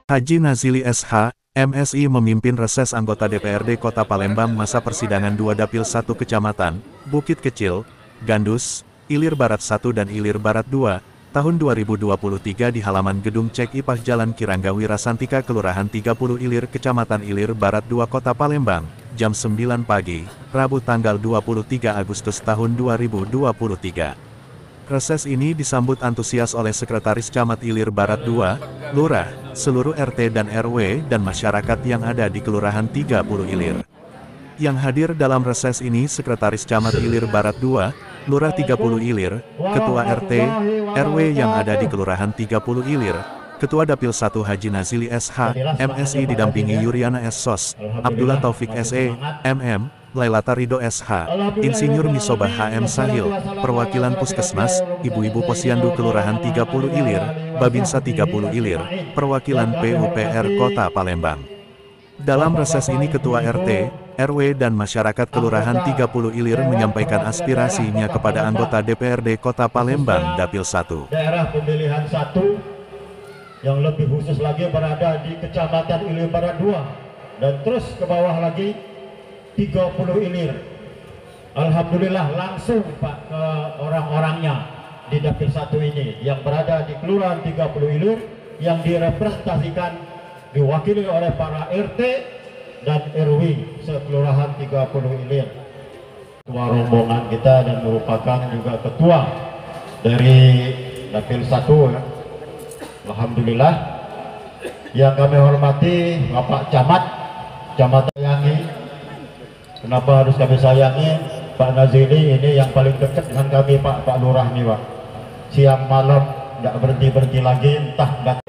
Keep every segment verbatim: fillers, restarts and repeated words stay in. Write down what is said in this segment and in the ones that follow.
Haji Nazili S H, M Si memimpin reses anggota D P R D Kota Palembang masa persidangan dua Dapil satu Kecamatan, Bukit Kecil, Gandus, Ilir Barat satu dan Ilir Barat dua, tahun dua ribu dua puluh tiga di halaman Gedung Cek Ipah Jalan Kiranggawi Rasantika Kelurahan tiga puluh Ilir Kecamatan Ilir Barat dua Kota Palembang, jam sembilan pagi, Rabu tanggal dua puluh tiga Agustus tahun dua ribu dua puluh tiga. Reses ini disambut antusias oleh Sekretaris Camat Ilir Barat dua, Lurah, seluruh R T dan R W dan masyarakat yang ada di Kelurahan tiga puluh Ilir. Yang hadir dalam reses ini Sekretaris Camat Ilir Barat dua, Lurah tiga puluh Ilir, Ketua R T, R W yang ada di Kelurahan tiga puluh Ilir, Ketua Dapil satu Haji Nazili S H, M Si didampingi Yuriana S Sos, Abdullah Taufik S E, M M, Lailata Ridho S H, Insinyur Misobah H M Sahil, perwakilan Puskesmas, Ibu-Ibu Posyandu Kelurahan tiga puluh Ilir, Babinsa tiga puluh Ilir, perwakilan P U P R Kota Palembang. Dalam reses ini Ketua R T, R W dan masyarakat Kelurahan tiga puluh Ilir menyampaikan aspirasinya kepada anggota D P R D Kota Palembang Dapil satu. Daerah pemilihan satu yang lebih khusus lagi berada di Kecamatan Ilir Barat dua dan terus ke bawah lagi tiga puluh Ilir. Alhamdulillah langsung Pak ke orang-orangnya di Dapil satu ini yang berada di Kelurahan tiga puluh Ilir yang direpresentasikan diwakili oleh para R T dan R W sekelurahan tiga puluh Ilir. Ketua rombongan kita dan merupakan juga ketua dari Dapil satu. Alhamdulillah. Yang kami hormati Bapak Camat, Camat Sayangi. Kenapa harus kami sayangi? Pak Nazili ini yang paling dekat dengan kami Pak Pak Lurah nih Pak. Siang malam nggak berhenti berhenti lagi entah nggak.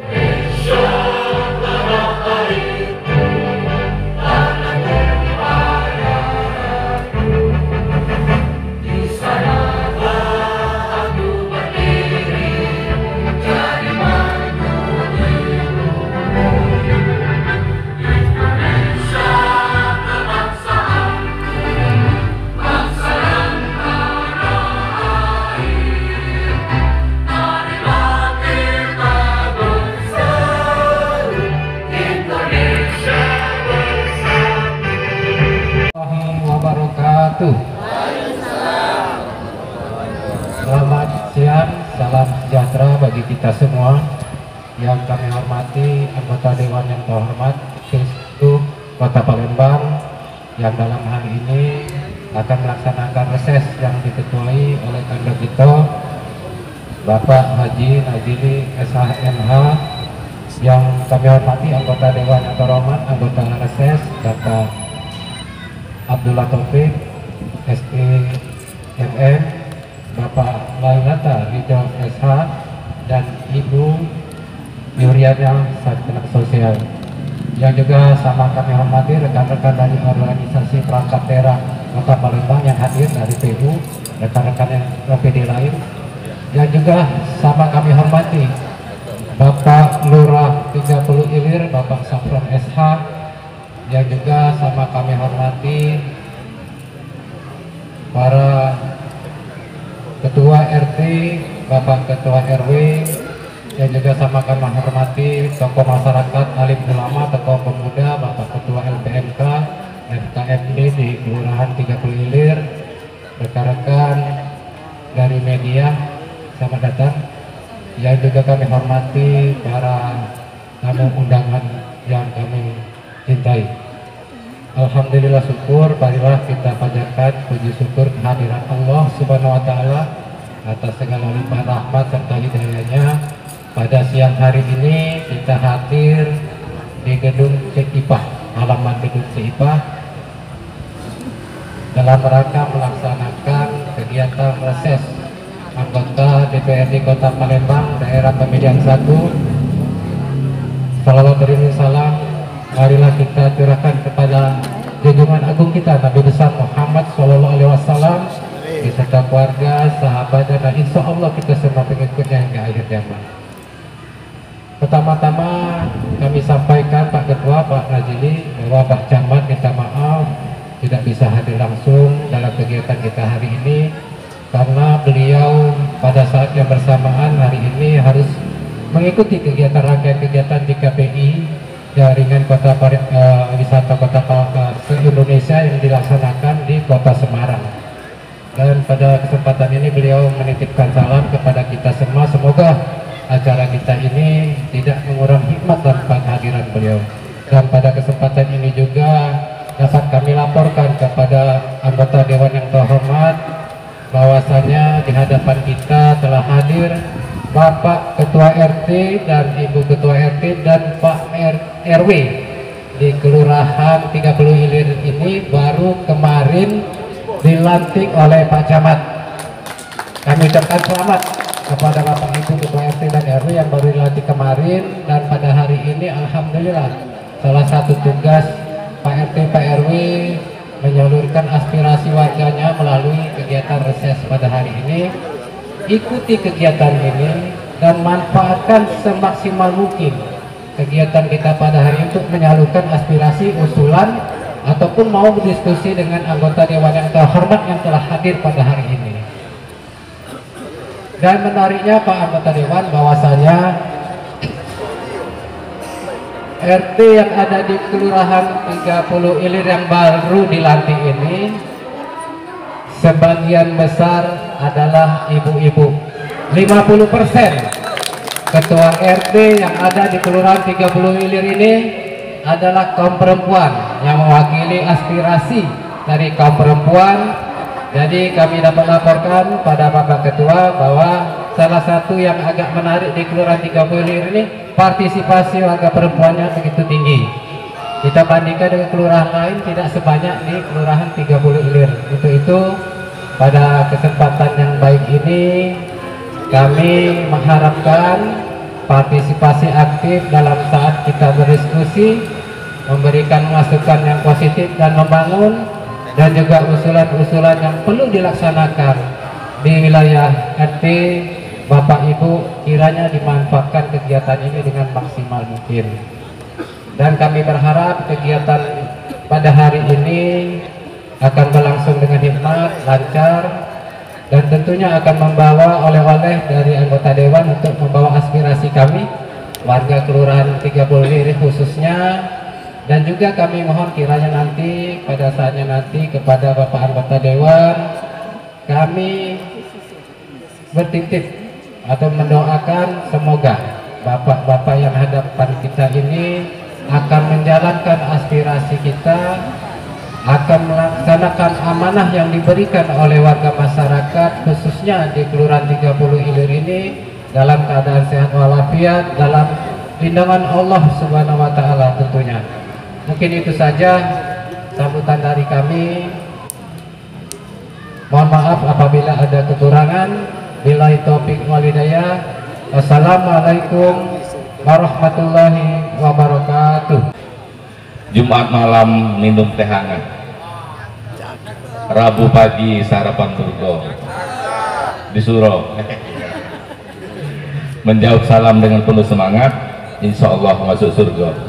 Selamat siang, salam sejahtera bagi kita semua. Yang kami hormati anggota Dewan yang terhormat Pilsud Kota Palembang yang dalam hari ini akan melaksanakan reses yang diketuai oleh Kanda kita Bapak Haji Nazili S H M H. Yang kami hormati anggota Dewan yang terhormat anggota reses Bapak Abdullah Taufik S E M M, Bapak Lailata Ridho S H dan Ibu Yuriana Sarjana Sosial. Yang juga sama kami hormati rekan-rekan dari organisasi perangkat daerah Kota Palembang yang hadir dari P U, rekan-rekan yang O P D lain. Yang juga sama kami hormati Bapak Lurah tiga puluh Ilir, Bapak Safron S H. Yang juga sama kami hormati para Ketua R T, Bapak Ketua R W, yang juga sama kami hormati tokoh masyarakat, alim ulama, tokoh pemuda, Bapak Ketua L P M K, F K M D di Kelurahan tiga puluh Ilir, rekan-rekan dari media, selamat datang. Yang juga kami hormati para tamu undangan yang kami cintai. Alhamdulillah syukur, marilah kita panjatkan puji syukur kehadiran Allah Subhanahu wa taala atas segala limpahan rahmat serta hidayahnya. Pada siang hari ini kita hadir di Gedung Cek Ipah, halaman Gedung Cek Ipah dalam rangka melaksanakan kegiatan reses anggota D P R D Kota Palembang daerah pemilihan satu. Salawat dari salam marilah kita curahkan kepada junjungan agung kita Nabi besar Muhammad Shallallahu Alaihi Wasallam beserta keluarga, sahabatnya dan insya Allah kita semua pengikutnya hingga akhir zaman. Pertama-tama kami sampaikan Pak Ketua, Pak Nazili, bahwa Pak Camat minta maaf tidak bisa hadir langsung dalam kegiatan kita hari ini karena beliau pada saat yang bersamaan hari ini harus mengikuti kegiatan rangkaian kegiatan di K P I Jaringan Kota Pari, uh, Wisata Kota uh, se-Indonesia yang dilaksanakan di Kota Semarang. Dan pada kesempatan ini beliau menitipkan salam kepada kita semua, semoga acara kita ini tidak mengurangi hikmat dan kehadiran beliau. Dan pada kesempatan ini juga dapat kami laporkan kepada anggota Dewan yang terhormat bahwasanya di hadapan kita telah hadir Bapak Ketua R T dan Ibu Ketua R T dan Pak R W di Kelurahan tiga puluh Ilir ini baru kemarin dilantik oleh Pak Camat. Kami ucapkan selamat kepada Bapak Ibu Ketua R T dan R W yang baru dilantik kemarin, dan pada hari ini alhamdulillah salah satu tugas Pak R T Pak R W menyalurkan aspirasi warganya melalui kegiatan reses pada hari ini. Ikuti kegiatan ini dan manfaatkan semaksimal mungkin kegiatan kita pada hari ini untuk menyalurkan aspirasi, usulan, ataupun mau berdiskusi dengan anggota Dewan yang terhormat yang telah hadir pada hari ini. Dan menariknya Pak anggota Dewan bahwasanya R T yang ada di Kelurahan tiga puluh Ilir yang baru dilantik ini sebagian besar adalah ibu-ibu. Lima puluh persen ketua R T yang ada di Kelurahan tiga puluh Ilir ini adalah kaum perempuan yang mewakili aspirasi dari kaum perempuan. Jadi kami dapat laporkan pada Bapak Ketua bahwa salah satu yang agak menarik di Kelurahan tiga puluh Ilir ini partisipasi warga perempuannya begitu tinggi. Kita bandingkan dengan kelurahan lain tidak sebanyak di Kelurahan tiga puluh Ilir. Untuk itu pada kesempatan yang baik ini kami mengharapkan partisipasi aktif dalam saat kita berdiskusi, memberikan masukan yang positif dan membangun, dan juga usulan-usulan yang perlu dilaksanakan di wilayah R T. Bapak Ibu kiranya dimanfaatkan kegiatan ini dengan maksimal mungkin. Dan kami berharap kegiatan pada hari ini akan berlangsung dengan hikmat, lancar, dan tentunya akan membawa oleh-oleh dari anggota Dewan untuk membawa aspirasi kami warga Kelurahan tiga puluh Ilir khususnya. Dan juga kami mohon kiranya nanti pada saatnya nanti kepada Bapak anggota Dewan kami bertitip atau mendoakan semoga bapak-bapak yang hadapan kita ini akan menjalankan aspirasi kita, akan melaksanakan amanah yang diberikan oleh warga masyarakat khususnya di Kelurahan tiga puluh Ilir ini dalam keadaan sehat walafiat, dalam lindungan Allah Subhanahu wa taala tentunya. Mungkin itu saja sambutan dari kami. Mohon maaf apabila ada kekurangan. Billahi taufik wal hidayah. Wassalamualaikum warahmatullahi wabarakatuh. Jumat malam minum teh hangat, Rabu pagi sarapan turgo, disuruh menjawab salam dengan penuh semangat, insya Allah masuk surga.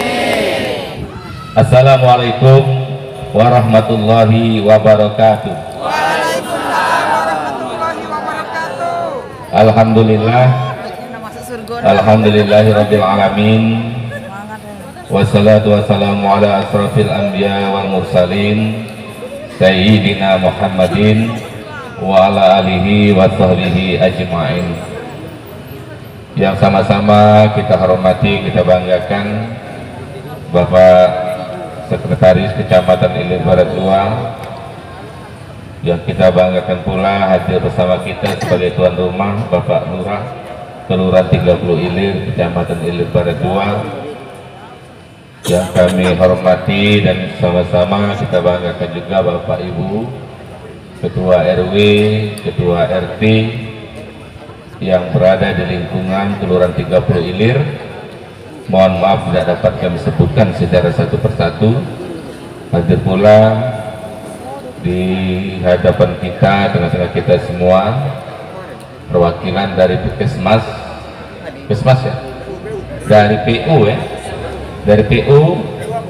Assalamualaikum warahmatullahi wabarakatuh. Waalaikumsalam warahmatullahi wabarakatuh. Alhamdulillah, alhamdulillahirabbil alamin. Wassalatu wassalamu ala asrafil anbiya wal mursalin Sayyidina Muhammadin wa ala alihi wa sahbihi ajma'in. Yang sama-sama kita hormati, kita banggakan Bapak Sekretaris Kecamatan Ilir Barat dua, yang kita banggakan pula hadir bersama kita sebagai tuan rumah Bapak Lurah Kelurahan tiga puluh Ilir Kecamatan Ilir Barat dua, yang kami hormati, dan sama-sama kita banggakan juga Bapak Ibu Ketua R W, Ketua R T yang berada di lingkungan Kelurahan tiga puluh Ilir. Mohon maaf tidak dapat kami sebutkan secara satu persatu. Hadir pula di hadapan kita, tengah-tengah kita semua, perwakilan dari Puskesmas, Puskesmas ya, dari P U ya, dari P U,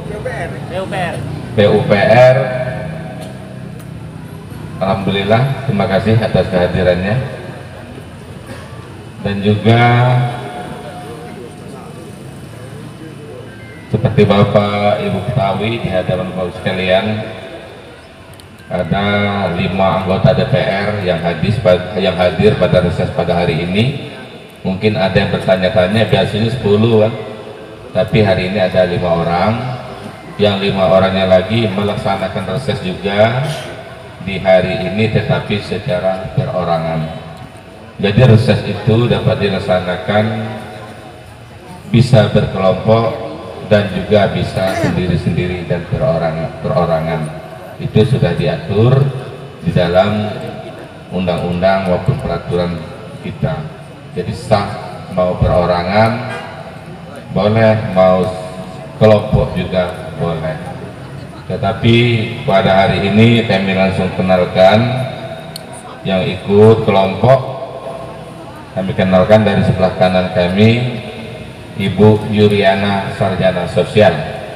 P U P R. Alhamdulillah, terima kasih atas kehadirannya. Dan juga seperti Bapak Ibu ketahui di hadapan Bapak sekalian, ada lima anggota D P R yang hadir yang hadir pada reses pada hari ini. Mungkin ada yang bertanya-tanya, biasanya sepuluh kan, tapi hari ini ada lima orang. Yang lima orangnya lagi melaksanakan reses juga di hari ini, tetapi secara perorangan. Jadi reses itu dapat dilaksanakan bisa berkelompok dan juga bisa sendiri-sendiri dan perorangan. perorangan. Itu sudah diatur di dalam undang-undang maupun peraturan kita. Jadi sah mau perorangan boleh, mau kelompok juga boleh. Tetapi pada hari ini kami langsung kenalkan yang ikut kelompok. Kami kenalkan dari sebelah kanan kami Ibu Yuriana, sarjana sosial.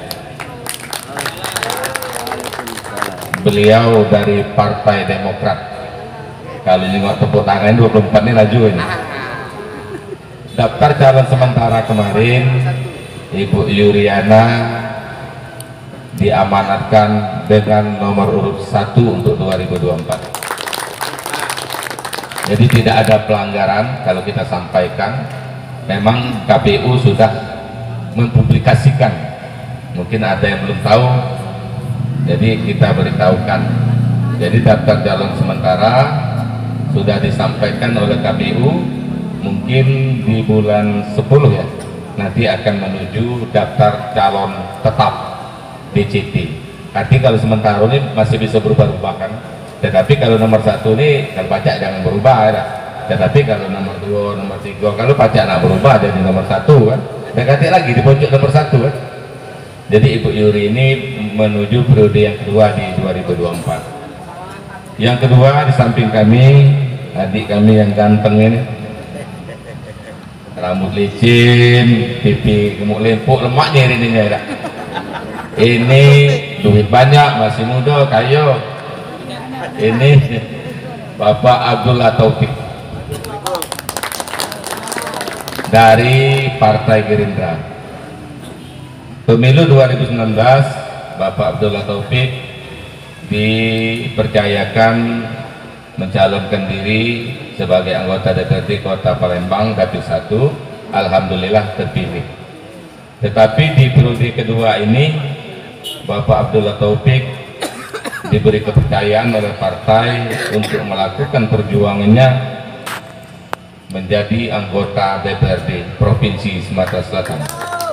Beliau dari Partai Demokrat. Kalau ini nggak tepuk tangan dua puluh empat ini laju ini. Daftar calon sementara kemarin Ibu Yuriana diamanatkan dengan nomor urut satu untuk dua ribu dua puluh empat. Jadi tidak ada pelanggaran kalau kita sampaikan. Memang K P U sudah mempublikasikan, mungkin ada yang belum tahu, jadi kita beritahukan. Jadi daftar calon sementara sudah disampaikan oleh K P U, mungkin di bulan sepuluh ya, nanti akan menuju daftar calon tetap D C T. Artinya kalau sementara ini masih bisa berubah-ubah kan, tetapi kalau nomor satu ini kalau pajak jangan berubah ya. Tetapi kalau nomor dua, nomor tiga, kalau pajak nak berubah jadi nomor satu kan, dan ganti lagi di pojok nomor satu kan. Jadi Ibu Yuri ini menuju periode yang kedua di dua ribu dua puluh empat. Yang kedua di samping kami, adik kami yang ganteng ini, rambut licin, pipi gemuk lempuk, lemaknya ini ya. Ini duit banyak, masih muda, kaya. Ini Bapak Abdullah Taufik dari Partai Gerindra. Pemilu dua ribu sembilan belas Bapak Abdullah Taufik dipercayakan mencalonkan diri sebagai anggota D P R D Kota Palembang Dapil satu. Alhamdulillah terpilih. Tetapi di periode kedua ini Bapak Abdullah Taufik diberi kepercayaan oleh partai untuk melakukan perjuangannya menjadi anggota D P R D Provinsi Sumatera Selatan.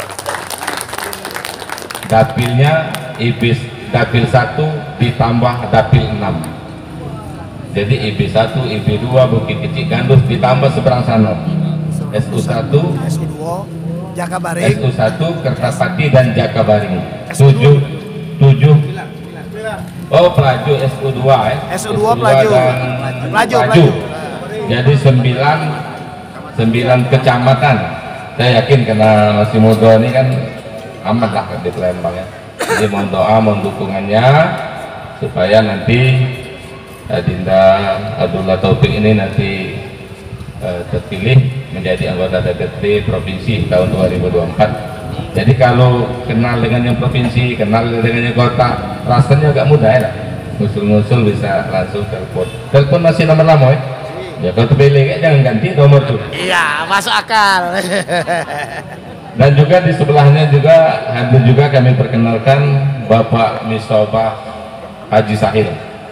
Dapilnya I B Dapil satu ditambah Dapil enam. Jadi I B satu, I B dua Bukit Kecil Gandus ditambah seberang sana. S U satu, S U dua, Jakabaring, S U satu Kertapati dan Jakabaring. tujuh tujuh Oh, pelaju S U dua ya. S U dua pelaju. dan Pelaju, pelaju. Jadi sembilan sembilan kecamatan. Saya yakin karena masih muda ini kan aman lah di Palembang ya. Jadi mohon doa, mohon dukungannya supaya nanti Adinda Abdullah Taufik ini nanti uh, terpilih menjadi anggota D P R D Provinsi tahun dua ribu dua puluh empat. Jadi kalau kenal dengan yang provinsi, kenal dengan yang kota, rasanya agak mudah ya. Ngusul-ngusul bisa langsung telepon. Telepon masih nomor lama ya. Ya kalau terpilih kayak jangan ganti nomor tuh. iya masuk akal. Dan juga di sebelahnya juga hadir juga kami perkenalkan Bapak Misobah Haji Sahil.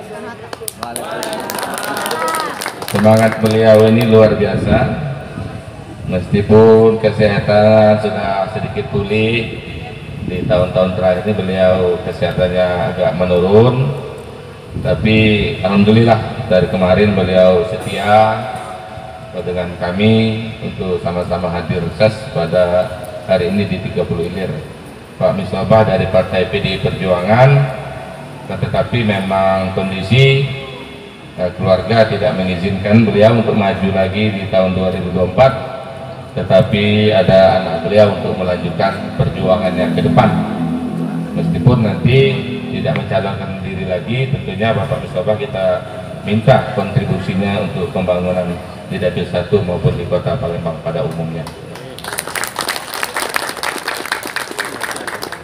Semangat beliau ini luar biasa. Meskipun kesehatan sudah sedikit pulih di tahun-tahun terakhir ini, beliau kesehatannya agak menurun. Tapi alhamdulillah dari kemarin beliau setia dengan kami untuk sama-sama hadir reses pada hari ini di tiga puluh ilir. Pak Misobah dari Partai P D I Perjuangan, tetapi memang kondisi eh, keluarga tidak mengizinkan beliau untuk maju lagi di tahun dua ribu dua puluh empat, tetapi ada anak beliau untuk melanjutkan perjuangannya ke depan. Meskipun nanti tidak mencalonkan diri lagi, tentunya Bapak Misobah kita minta kontribusinya untuk pembangunan di Dapil satu maupun di Kota Palembang pada umumnya.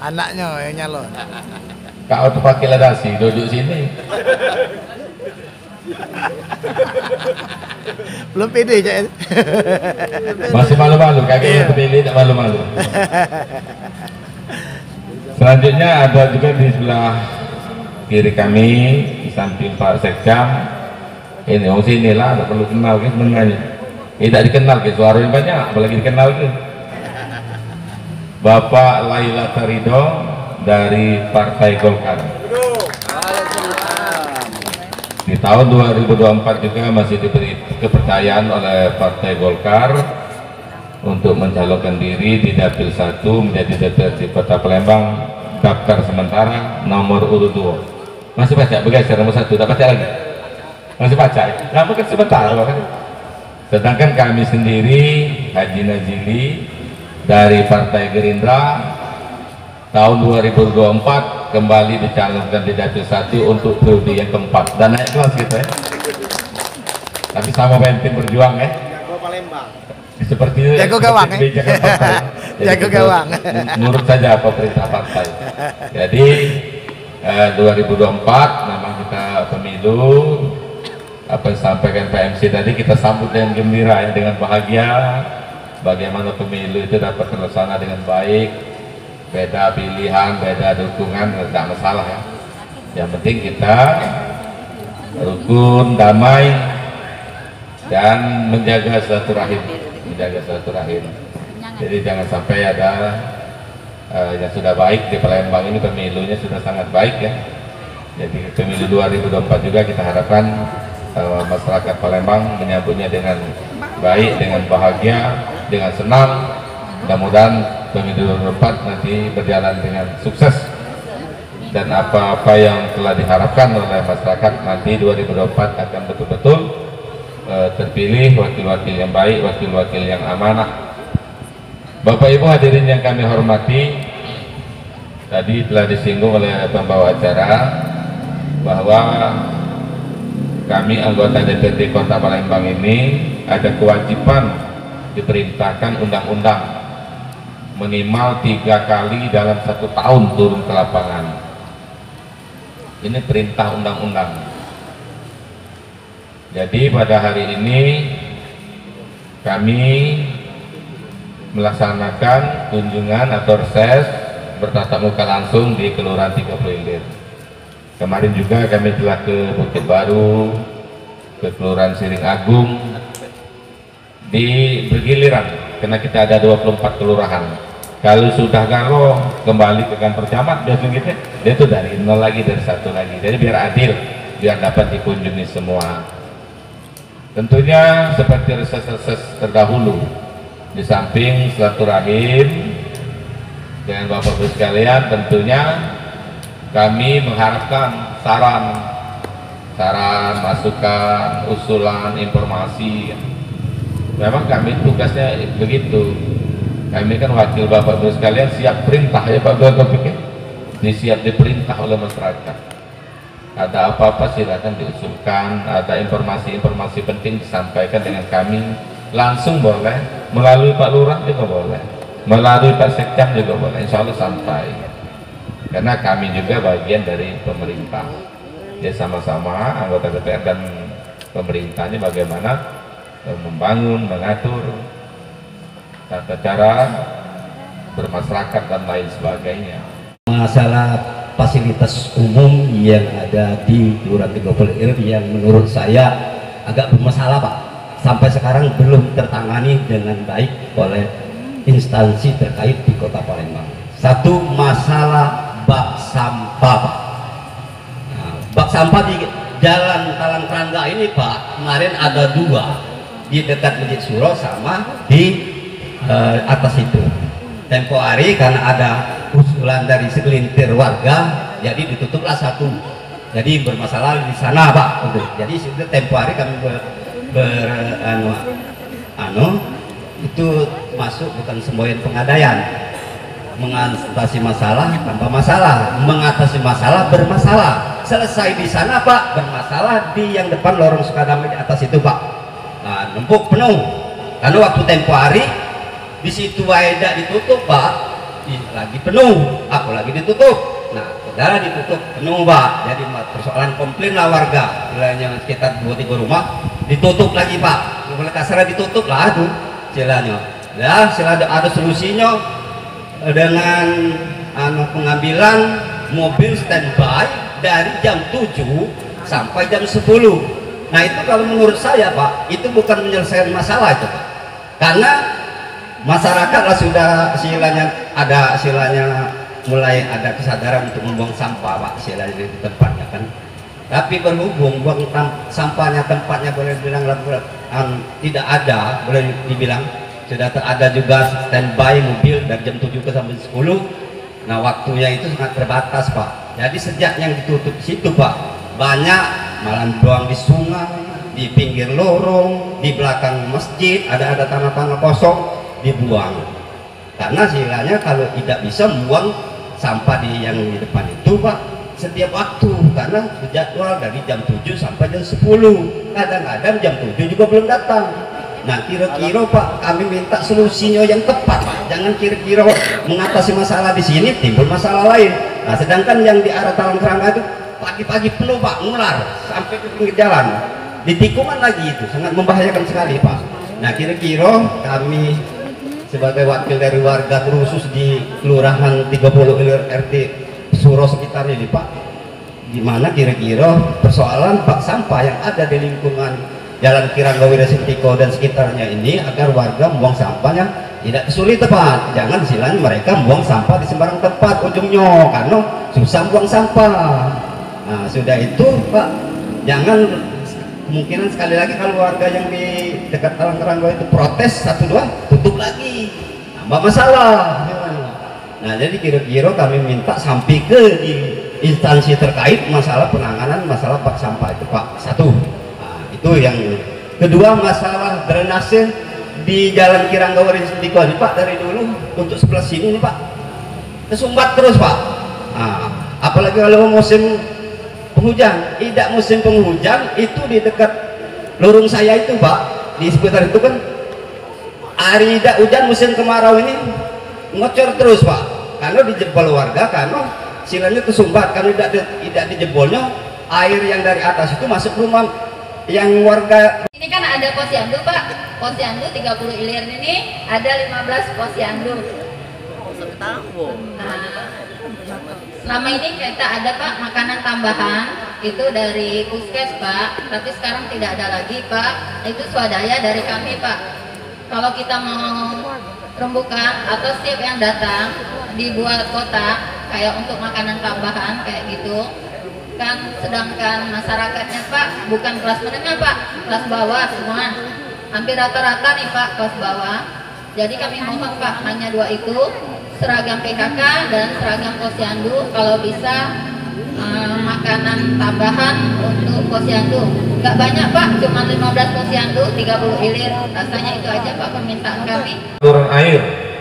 Anaknya yang nyalon. Kau tuh pakai ladasi, duduk sini. Belum pede Cak. Masih malu-malu, kagak yang terpilih tak malu-malu. Selanjutnya ada juga di sebelah kiri kami, di samping Pak Sekjam. Ini orang sini lah, tak perlu kenal kan sebenarnya. Tidak dikenal ke suaranya banyak, apalagi dikenal ke. Bapak Laila Tarido dari Partai Golkar. Di tahun dua ribu dua puluh empat juga masih diberi kepercayaan oleh Partai Golkar untuk mencalonkan diri di Dapil satu menjadi D P R D Kota Palembang, daftar sementara nomor urut dua. Masih baca, bergeser nomor satu, tak baca lagi. Masih baca, nah mungkin sebentar kan. Sedangkan kami sendiri, Haji Nazili dari Partai Gerindra, tahun dua ribu dua puluh empat kembali dicalonkan di Dapil satu untuk periode yang keempat dan naik kelas kita ya. Tapi sama penting berjuang ya. Jago Palembang. Seperti Jago gawang ya. Jago gawang. Menurut saja apa perintah partai. Jadi eh, dua ribu dua puluh empat memang kita pemilu, apa yang disampaikan P M C tadi kita sambut dengan gembira ya, dengan bahagia. Bagaimana pemilu itu dapat terlaksana dengan baik, beda pilihan, beda dukungan, tidak masalah ya. Yang penting kita rukun, damai, dan menjaga silaturahim, menjaga silaturahim. Jadi jangan sampai ada uh, yang sudah baik di Palembang ini, pemilunya sudah sangat baik ya. Jadi pemilu dua ribu dua puluh empat juga kita harapkan uh, masyarakat Palembang menyambutnya dengan baik, dengan bahagia, dengan senang. Mudah-mudahan pemilu dua ribu dua puluh empat nanti berjalan dengan sukses dan apa-apa yang telah diharapkan oleh masyarakat nanti dua ribu dua puluh empat akan betul-betul uh, terpilih wakil-wakil yang baik, wakil-wakil yang amanah. Bapak Ibu hadirin yang kami hormati, tadi telah disinggung oleh pembawa acara bahwa kami anggota D P R D Kota Palembang ini ada kewajiban diperintahkan undang-undang minimal tiga kali dalam satu tahun turun ke lapangan. Ini perintah undang-undang. Jadi pada hari ini kami melaksanakan kunjungan atau reses bertatap muka langsung di Kelurahan tiga puluh Ilir. Kemarin juga kami telah ke Bukit Baru, ke Kelurahan Siring Agung, di bergiliran karena kita ada dua puluh empat kelurahan. Kalau sudah galau kembali ke kantor camat biasa gitu, dia tuh dari nol lagi, dari satu lagi. Jadi biar adil, biar dapat dikunjungi semua. Tentunya seperti reses-reses terdahulu, di samping silaturahim dengan Bapak Ibu sekalian, tentunya kami mengharapkan saran, saran, masukan, usulan, informasi. Memang kami tugasnya begitu. Kami kan wakil Bapak Ibu sekalian, siap perintah ya Pak Gubernur, disiap diperintah oleh masyarakat. Ada apa-apa silakan diusulkan, ada informasi-informasi penting disampaikan dengan kami langsung boleh, melalui Pak Lurah juga boleh, melalui Pak Sekjam juga boleh, insya Allah sampai. Karena kami juga bagian dari pemerintah. Jadi sama-sama anggota D P R dan pemerintah ini bagaimana membangun, mengatur tata cara bermasyarakat dan lain sebagainya. Masalah fasilitas umum yang ada di Kelurahan tiga puluh Ilir yang menurut saya agak bermasalah Pak, sampai sekarang belum tertangani dengan baik oleh instansi terkait di Kota Palembang. Satu, masalah bak sampah Pak. Nah, bak sampah di Jalan Talang Kerangga ini Pak, kemarin ada dua, di dekat Masjid Suro sama di Uh, atas itu. Tempo hari karena ada usulan dari segelintir warga, jadi ditutuplah satu. Jadi bermasalah di sana Pak. Untuk. Jadi sudah tempo hari kami ber, ber anu, anu itu masuk bukan semboyan pengadaian, mengatasi masalah tanpa masalah, mengatasi masalah bermasalah. Selesai di sana Pak, bermasalah di yang depan lorong Sukadamai di atas itu Pak. Nah, numpuk penuh. Karena waktu tempo hari di situ Waeda ditutup Pak, lagi penuh, aku lagi ditutup. Nah, saudara ditutup penuh Pak, jadi persoalan komplain lah warga, wilayahnya sekitar dua tiga rumah ditutup lagi Pak, boleh kasarnya ditutup lah aduh silanya. Ya, sila ada, ada solusinya dengan anu pengambilan mobil standby dari jam tujuh sampai jam sepuluh. Nah itu kalau menurut saya Pak, itu bukan menyelesaikan masalah itu Pak, karena masyarakat lah sudah silanya ada silanya mulai ada kesadaran untuk membuang sampah Pak, silanya di tempatnya kan. Tapi berhubung buang sampahnya tempatnya boleh bilang um, tidak ada, boleh dibilang sudah ada juga standby mobil dari jam tujuh ke sampai sepuluh. Nah waktunya itu sangat terbatas Pak. Jadi sejak yang ditutup situ Pak, banyak malah buang di sungai, di pinggir lorong, di belakang masjid ada ada tanah-tanah kosong dibuang. Karena silanya kalau tidak bisa membuang sampah di yang di depan itu Pak setiap waktu, karena jadwal dari jam tujuh sampai jam sepuluh, kadang-kadang jam tujuh juga belum datang. Nah kira-kira Pak kami minta solusinya yang tepat Pak, jangan kira-kira mengatasi masalah di sini timbul masalah lain. Nah sedangkan yang di arah Talang Kerangga itu pagi-pagi penuh Pak, ngular sampai ke pinggir jalan, di tikungan lagi, itu sangat membahayakan sekali Pak. Nah kira-kira kami sebagai wakil dari warga khusus di Kelurahan tiga puluh R T Suro sekitarnya ini Pak, gimana kira-kira persoalan Pak sampah yang ada di lingkungan Jalan Kirangga Wirasintiko dan sekitarnya ini agar warga membuang sampahnya tidak kesulitan Pak. Jangan silanya mereka membuang sampah di sembarang tempat ujungnya karena susah buang sampah. Nah sudah itu Pak, jangan kemungkinan sekali lagi kalau warga yang di dekat Talang Kerangga itu protes satu dua tutup lagi, tambah masalah. Nah jadi kira-kira kami minta sampai ke di instansi terkait masalah penanganan masalah Pak sampah itu Pak. Satu, nah, itu yang kedua masalah drainase di Jalan Kirangga Wirasintiko ini Pak, dari dulu untuk sebelah sini nih Pak kesumbat terus Pak. Nah, apalagi kalau musim penghujan, tidak musim penghujan itu di dekat lorong saya itu Pak, di sekitar itu kan hari tidak hujan musim kemarau ini ngocor terus Pak, karena dijebol warga karena silanya kesumbat. Kalau tidak tidak dijebolnya air yang dari atas itu masuk rumah yang warga. Ini kan ada posyandu Pak, posyandu tiga puluh ilir ini ada lima belas posyandu. Nah, selama ini kita ada Pak makanan tambahan itu dari puskes Pak, tapi sekarang tidak ada lagi Pak, itu swadaya dari kami Pak. Kalau kita mau rembukan atau setiap yang datang dibuat kotak kayak untuk makanan tambahan kayak gitu kan, sedangkan masyarakatnya Pak bukan kelas menengah Pak, kelas bawah semua, hampir rata-rata nih Pak kelas bawah. Jadi kami mohon Pak hanya dua itu, seragam P K K dan seragam posyandu, kalau bisa uh, makanan tambahan untuk posyandu. Nggak banyak Pak, cuma lima belas posyandu, tiga puluh ilir, rasanya itu aja Pak permintaan kami. Turun air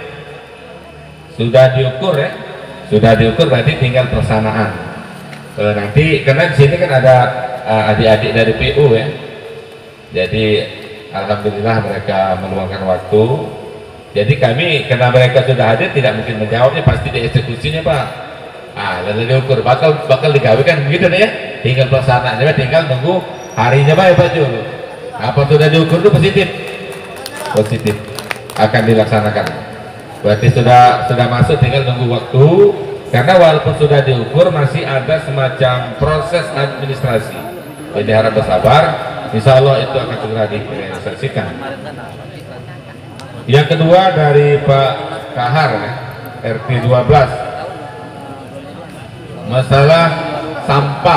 sudah diukur ya, sudah diukur berarti tinggal pelaksanaan. E, nanti karena di sini kan ada adik-adik uh, dari P U ya, jadi alhamdulillah mereka meluangkan waktu. Jadi kami karena mereka sudah hadir tidak mungkin menjawabnya, pasti dieksekusinya Pak. Ah, lalu diukur bakal bakal digawekan begitu deh ya, tinggal pelaksanaannya, tinggal nunggu harinya Pak ya Pak Jul. Apa sudah diukur itu positif, positif akan dilaksanakan. Berarti sudah sudah masuk, tinggal nunggu waktu. Karena walaupun sudah diukur masih ada semacam proses administrasi. Jadi harap bersabar, insya Allah itu akan segera direalisasikan. Yang kedua dari Pak Kahar ya, R T dua belas, masalah sampah,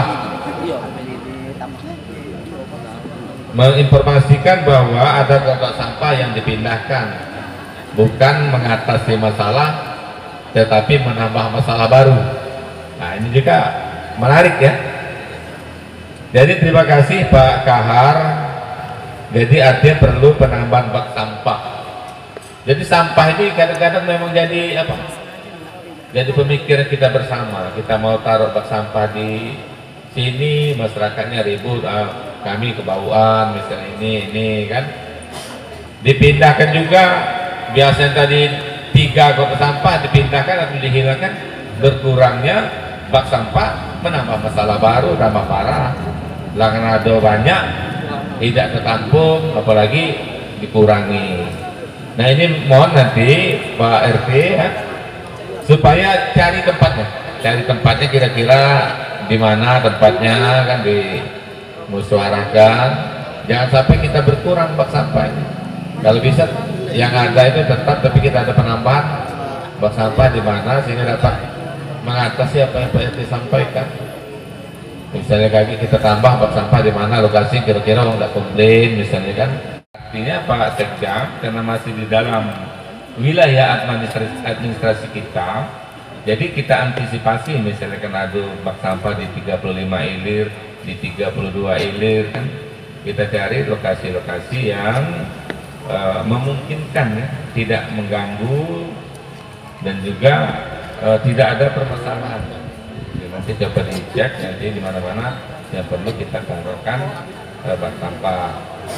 menginformasikan bahwa ada pokok sampah yang dipindahkan, bukan mengatasi masalah tetapi menambah masalah baru. Nah ini juga menarik ya. Jadi terima kasih Pak Kahar. Jadi artinya perlu penambahan bak sampah. Jadi sampah ini kadang-kadang memang jadi apa? Jadi pemikiran kita bersama. Kita mau taruh bak sampah di sini, masyarakatnya ribut. Ah, kami kebauan misalnya ini ini kan. Dipindahkan juga biasanya tadi tiga tiga kota sampah dipindahkan atau dihilangkan, berkurangnya bak sampah menambah masalah baru, tambah parah. Langnado banyak tidak tertampung, apalagi dikurangi. Nah ini mohon nanti Pak R T ya, supaya cari tempatnya, cari tempatnya kira-kira di mana tempatnya, kan dimusyawarahkan. Jangan sampai kita berkurang bak sampah ini. Kalau bisa yang ada itu tetap, tapi kita ada penambahan bak sampah di mana sehingga dapat mengatasi apa yang Pak R T sampaikan. Misalnya kaki kita tambah bak sampah di mana lokasi kira-kira orang tidak komplain misalnya kan. Artinya Pak Sekda, karena masih di dalam wilayah administrasi, administrasi kita, jadi kita antisipasi misalnya kan ada bak sampah di tiga puluh lima ilir, di tiga puluh dua ilir kan, kita cari lokasi-lokasi yang uh, memungkinkan ya, tidak mengganggu dan juga uh, tidak ada permasalahan. Jadi, nanti coba dicek nanti di mana-mana yang perlu kita taruhkan uh, bak sampah.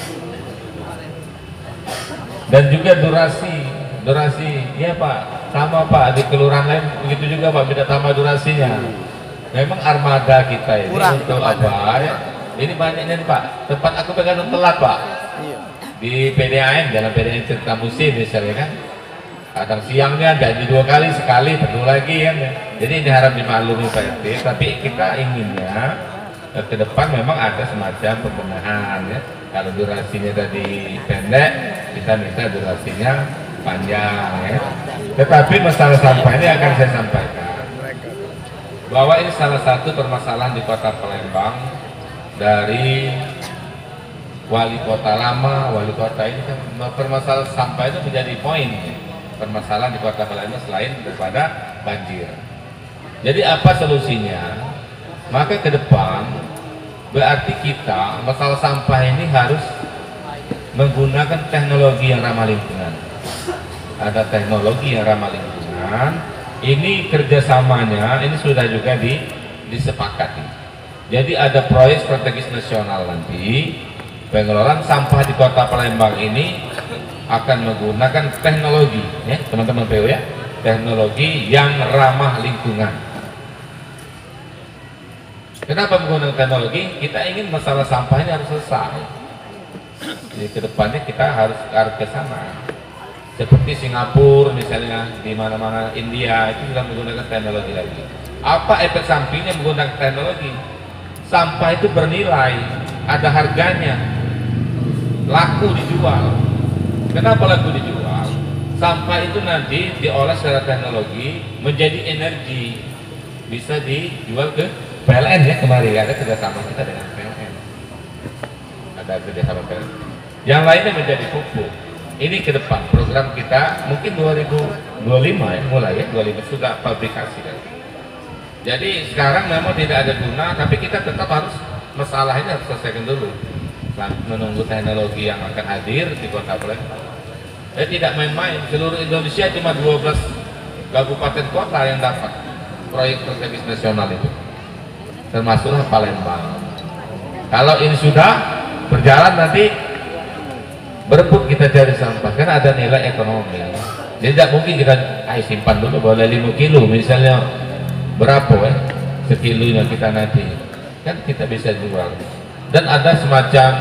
Dan juga durasi, durasi, ya Pak, sama Pak di kelurahan lain begitu juga Pak, beda sama durasinya. Memang armada kita ini kurang untuk apa ya? Ini banyak nih Pak, tempat aku pegang telat Pak. Di P D A M, dalam P D A M cerita musim misalnya kan, kadang siangnya jadi dua kali, sekali perlu lagi kan. Jadi ini harap dimaklumi Pak R T, tapi kita inginnya ke depan memang ada semacam pembenahan ya. Kalau durasinya tadi pendek, kita minta durasinya panjang ya. Tetapi masalah sampah ini akan saya sampaikan bahwa ini salah satu permasalahan di Kota Palembang. Dari wali kota lama, wali kota ini kan permasalahan sampah itu menjadi poin permasalahan di Kota Palembang selain daripada banjir. Jadi apa solusinya? Maka ke depan berarti kita masalah sampah ini harus menggunakan teknologi yang ramah lingkungan. Ada teknologi yang ramah lingkungan. Ini kerjasamanya ini sudah juga di, disepakati. Jadi ada proyek strategis nasional nanti pengelolaan sampah di Kota Palembang ini akan menggunakan teknologi, ya teman-teman P U ya, teknologi yang ramah lingkungan. Kenapa menggunakan teknologi? Kita ingin masalah sampah ini harus selesai. Jadi kedepannya kita harus harus ke sana. Seperti Singapura misalnya, di mana-mana India itu sudah menggunakan teknologi lagi. Apa efek sampingnya menggunakan teknologi? Sampah itu bernilai, ada harganya, laku dijual. Kenapa laku dijual? Sampah itu nanti diolah secara teknologi menjadi energi, bisa dijual ke P L N ya. Kemarin ada kerjasama kita dengan P L N, ada kerjasama P L N. Yang lainnya menjadi pupuk. Ini ke depan program kita mungkin dua ribu dua puluh lima ya, mulai ya dua ribu lima sudah fabrikasi kan. Jadi sekarang memang tidak ada guna, tapi kita tetap harus masalah ini harus selesaikan dulu. Menunggu teknologi yang akan hadir di Kota Palembang. Eh tidak main-main, seluruh Indonesia cuma dua belas kabupaten kota yang dapat proyek strategis nasional itu, termasuklah Palembang. Kalau ini sudah berjalan nanti berebut kita cari sampah, karena ada nilai ekonomi. Jadi tidak mungkin kita ayo simpan dulu boleh lima kilo misalnya, berapa ya sekilonya kita nanti kan kita bisa jual. Dan ada semacam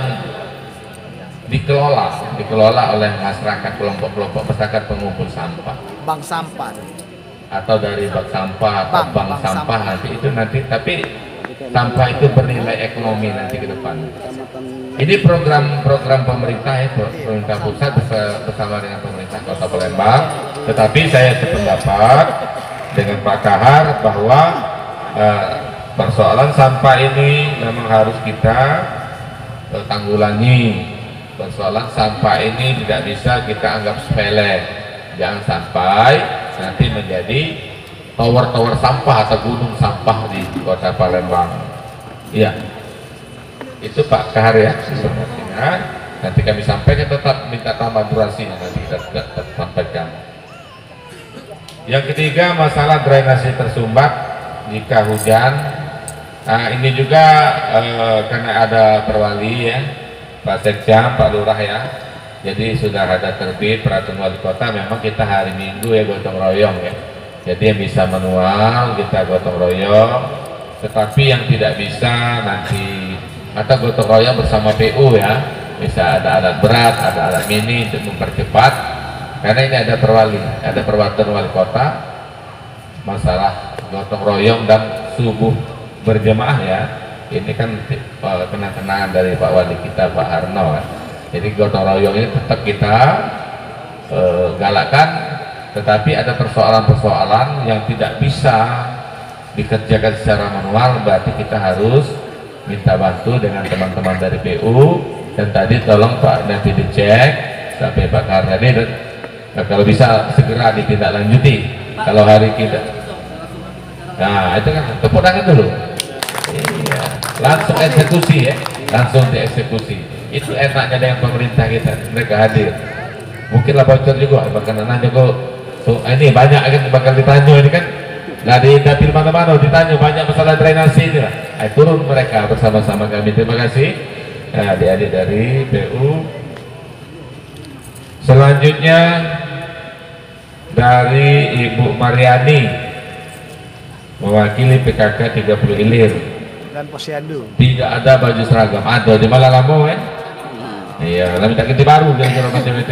dikelola dikelola oleh masyarakat, kelompok-kelompok masyarakat pengumpul sampah, bank sampah atau dari bank sampah atau bank, bank, bank sampah, sampah nanti itu nanti, tapi sampah itu bernilai ekonomi nanti ke depan. Ini program-program pemerintah ya, pemerintah pusat bersama dengan pemerintah Kota Palembang. Tetapi saya sependapat dengan Pak Kahar bahwa eh, persoalan sampah ini memang harus kita eh, tanggulangi. Persoalan sampah ini tidak bisa kita anggap sepele. Jangan sampai nanti menjadi tower-tower sampah atau gunung sampah di Kota Palembang. Iya, itu Pak Kahar ya. Sebenarnya nanti kami sampaikan, tetap minta tambah durasinya nanti kita tetap sampaikan. Yang ketiga, masalah drainase tersumbat jika hujan. Nah, ini juga eh, karena ada perwali ya, Pak Sekjam, Pak Lurah ya, Jadi sudah ada terbit peraturan wali kota, memang kita hari Minggu ya gotong royong ya. Jadi yang bisa manual kita gotong royong, tetapi yang tidak bisa nanti atau gotong royong bersama P U ya. Bisa ada alat berat, ada alat mini untuk mempercepat. Karena ini ada perwali, ada peraturan wali kota masalah gotong royong dan subuh berjamaah ya. Ini kan uh, kenang-kenangan dari Pak Wali kita Pak Harno kan. Jadi gotong royong ini tetap kita uh, galakkan, tetapi ada persoalan-persoalan yang tidak bisa dikerjakan secara manual, berarti kita harus minta bantu dengan teman-teman dari P U. Dan tadi tolong Pak nanti dicek sampai Pak Karnadi dan nah, kalau bisa segera ditindaklanjuti. Kalau hari kita, nah itu kan tepuk tangan dulu. Iya, langsung eksekusi ya, langsung dieksekusi. Itu enaknya dengan pemerintah kita, mereka hadir. Mungkinlah bocor juga, bahkan nanya kok, so, ini banyak kan bakal ditanya ini kan, dari dapil mana-mana ditanya banyak masalah drainasi ini lah. Nah, turun mereka bersama-sama kami. Terima kasih nah, adik-adik dari P U. Selanjutnya dari Ibu Mariani mewakili P K K tiga puluh Ilir dan Posyandu. Tidak ada baju seragam, ada di Malalamo kan? Iya, tapi tak ganti baru gara-gara macam itu.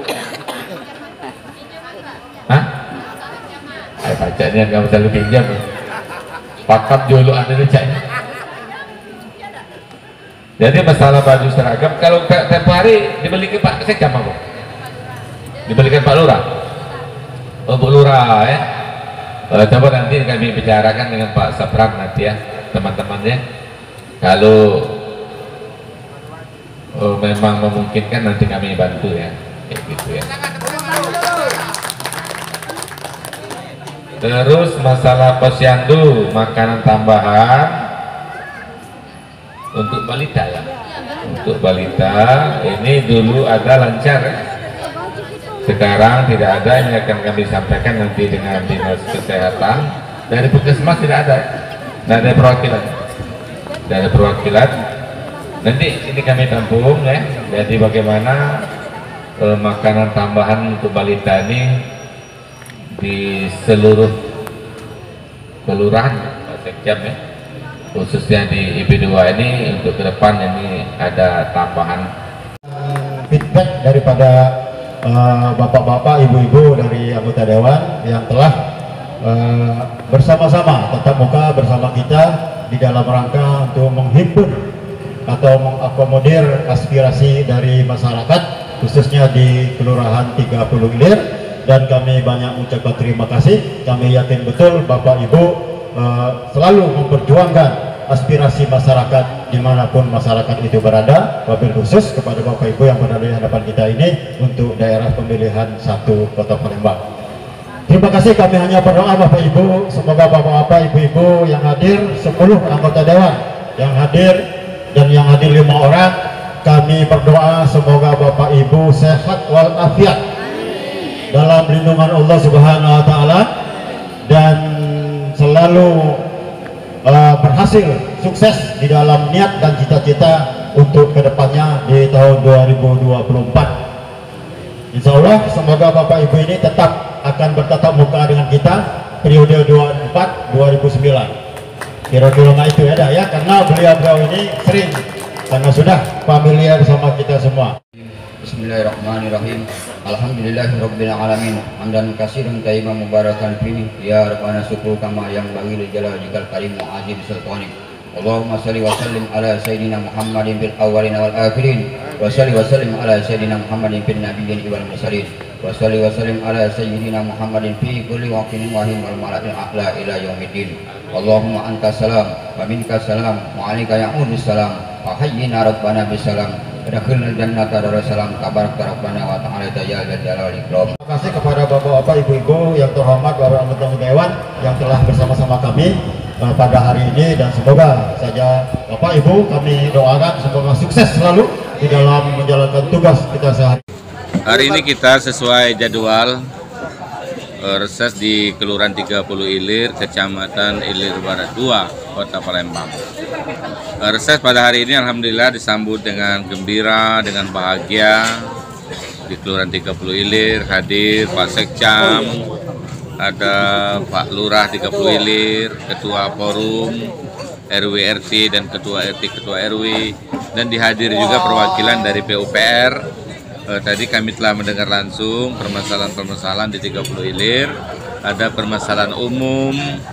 Hah? Ay, pacaknya nggak bisa lu pinjam. Pakap dulu ada caknya. Jadi masalah baju seragam, kalau tempo hari dibelikan Pak Sekjam apa? Dibelikan Pak Lurah? Oh, Bu Lurah ya. Uh, coba nanti kami bicarakan dengan Pak Sapram nanti ya, teman-temannya. Kalau uh, memang memungkinkan nanti kami bantu ya, kayak gitu ya. Terus masalah posyandu, makanan tambahan untuk balita ya. Untuk balita ini dulu ada lancar ya. Sekarang tidak ada, ini akan kami sampaikan nanti dengan dinas kesehatan. Dari puskesmas tidak ada, tidak ada perwakilan, tidak ada perwakilan. Nanti ini kami tampung ya. Jadi bagaimana eh, makanan tambahan untuk balita ini di seluruh kelurahan Pak Sekjam ya, khususnya di I P dua ini untuk ke depan ini ada tambahan feedback daripada bapak-bapak, uh, ibu-ibu dari anggota dewan yang telah uh, bersama-sama tetap muka bersama kita di dalam rangka untuk menghimpun atau mengakomodir aspirasi dari masyarakat khususnya di Kelurahan tiga puluh Ilir, dan kami banyak mengucapkan terima kasih. Kami yakin betul Bapak Ibu uh, selalu memperjuangkan aspirasi masyarakat dimanapun masyarakat itu berada, wabil khusus kepada Bapak Ibu yang berada di hadapan kita ini untuk daerah pemilihan satu Kota Palembang. Terima kasih, kami hanya berdoa Bapak Ibu, semoga Bapak-Bapak, Ibu-Ibu yang hadir, sepuluh anggota dewan yang hadir dan yang hadir lima orang, kami berdoa semoga Bapak Ibu sehat walafiat dalam lindungan Allah Subhanahu wa Ta'ala dan selalu Uh, berhasil sukses di dalam niat dan cita-cita untuk kedepannya di tahun dua ribu dua puluh empat. Insya Allah semoga Bapak Ibu ini tetap akan bertatap muka dengan kita periode dua ribu empat dua ribu sembilan. Kira-kira itu ya dah ya, karena beliau-beliau ini sering karena sudah familiar sama kita semua. Bismillahirrahmanirrahim. Alhamdulillahirabbil alamin. Hamdan katsiran tayyiban mubarakan fihi. Ya Rabbana syukur kama yang bagi li jalalika karim wa azim sultanik. Allahumma shalli wa sallim ala sayyidina Muhammadin bil awwalin wal akhirin. Wa shalli wa sallim ala sayyidina Muhammadin fil nabiyyin wal mursalin. Wa shalli wa sallim ala sayyidina Muhammadin fi kulli waqtin wa him wal mala'il a'la ila yaumiddin. Allahumma anta salam wa minka salam wa alayka ya'udus salam. Wa hayyina rabbana bisalam. Dakhilul jannata darussalam tabarak rabbana wa ta'ala ya jalal ikram. Terima kasih kepada Bapak-bapak, Ibu-ibu yang terhormat, Bapak anggota dewan yang telah bersama-sama kami uh, pada hari ini, dan semoga saja Bapak Ibu kami doakan semoga sukses selalu di dalam menjalankan tugas kita sehari. Hari ini kita sesuai jadwal uh, reses di Kelurahan tiga puluh Ilir, Kecamatan Ilir Barat dua, Kota Palembang. Reses pada hari ini alhamdulillah disambut dengan gembira, dengan bahagia, di Kelurahan tiga puluh Ilir hadir Pak Sekcam, ada Pak Lurah tiga puluh Ilir, Ketua Forum R W R T dan Ketua R T Ketua R W, dan dihadiri juga perwakilan dari P U P R. Eh, tadi kami telah mendengar langsung permasalahan-permasalahan di tiga puluh Ilir, ada permasalahan umum,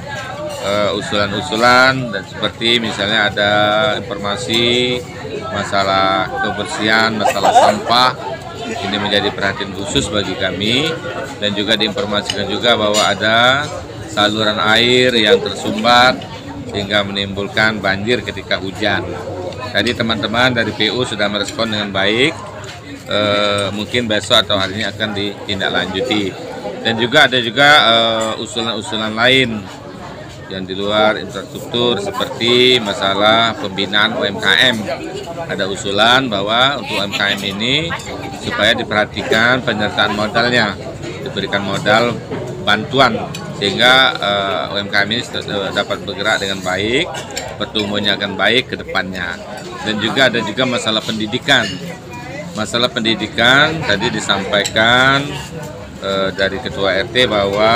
usulan-usulan, dan seperti misalnya ada informasi masalah kebersihan, masalah sampah. Ini menjadi perhatian khusus bagi kami, dan juga diinformasikan juga bahwa ada saluran air yang tersumbat sehingga menimbulkan banjir ketika hujan. Tadi teman-teman dari P U sudah merespon dengan baik, e, mungkin besok atau hari ini akan ditindaklanjuti. Dan juga ada juga usulan-usulan lain yang di luar infrastruktur seperti masalah pembinaan U M K M. Ada usulan bahwa untuk U M K M ini supaya diperhatikan penyertaan modalnya, diberikan modal bantuan sehingga uh, U M K M ini dapat bergerak dengan baik, pertumbuhannya akan baik ke depannya. Dan juga ada juga masalah pendidikan. Masalah pendidikan tadi disampaikan uh, dari Ketua R T bahwa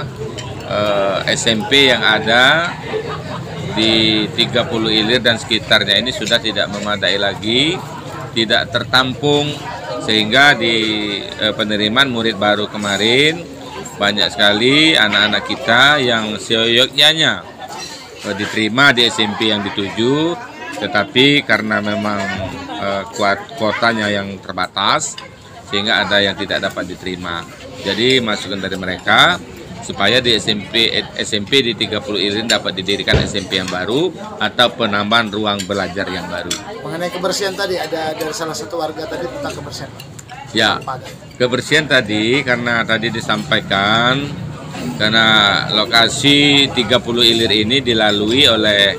Uh, S M P yang ada di tiga puluh Ilir dan sekitarnya ini sudah tidak memadai lagi, tidak tertampung, sehingga di uh, penerimaan murid baru kemarin banyak sekali anak-anak kita yang seyogyanya uh, diterima di S M P yang dituju, tetapi karena memang uh, kuat kuotanya yang terbatas sehingga ada yang tidak dapat diterima. Jadi masukan dari mereka supaya di S M P S M P di tiga puluh Ilir dapat didirikan S M P yang baru atau penambahan ruang belajar yang baru. Mengenai kebersihan tadi ada dari salah satu warga tadi tentang kebersihan. Ya, kebersihan tadi karena tadi disampaikan karena lokasi tiga puluh Ilir ini dilalui oleh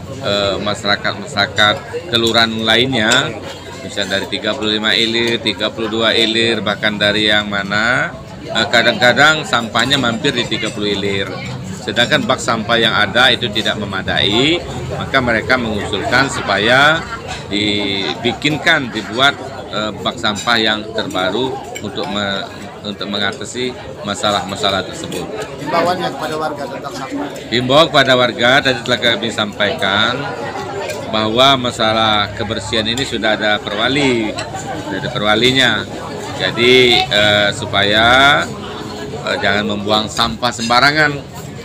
masyarakat-masyarakat eh, kelurahan lainnya, misalnya dari tiga puluh lima Ilir, tiga puluh dua Ilir, bahkan dari yang mana kadang-kadang sampahnya mampir di tiga puluh Ilir, sedangkan bak sampah yang ada itu tidak memadai, maka mereka mengusulkan supaya dibikinkan, dibuat uh, bak sampah yang terbaru untuk me, untuk mengatasi masalah-masalah tersebut. Himbauannya kepada warga tentang sampah. Himbauan kepada warga tadi telah kami sampaikan bahwa masalah kebersihan ini sudah ada perwali, sudah ada perwalinya. Jadi eh, supaya eh, jangan membuang sampah sembarangan,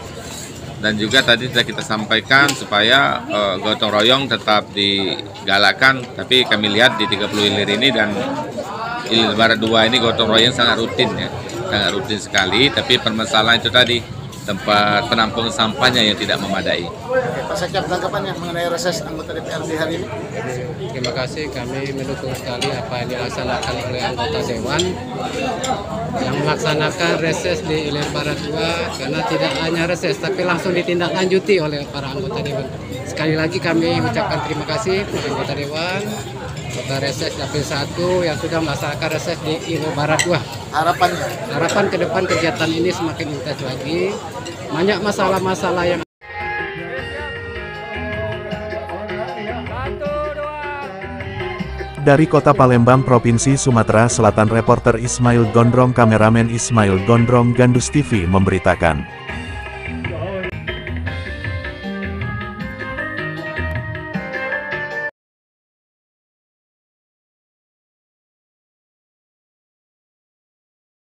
dan juga tadi sudah kita sampaikan supaya eh, gotong royong tetap digalakkan. Tapi kami lihat di tiga puluh Ilir ini dan Ilir Barat dua ini gotong royong sangat rutin ya, sangat rutin sekali. Tapi permasalahan itu tadi tempat penampungan sampahnya yang tidak memadai. Pak Sekcam, tanggapannya mengenai reses anggota D P R D hari ini? Terima kasih, kami mendukung sekali apa yang dilaksanakan oleh anggota Dewan yang melaksanakan reses di Ilir Barat dua, karena tidak hanya reses tapi langsung ditindaklanjuti oleh para anggota Dewan. Sekali lagi kami ucapkan terima kasih kepada anggota Dewan, anggota reses Dapil satu yang sudah melaksanakan reses di Ilir Barat dua. Harapannya? Harapan ke depan kegiatan ini semakin intens lagi. Banyak masalah-masalah yang Dari Kota Palembang, Provinsi Sumatera Selatan, reporter Ismail Gondrong, kameramen Ismail Gondrong, Gandus T V memberitakan.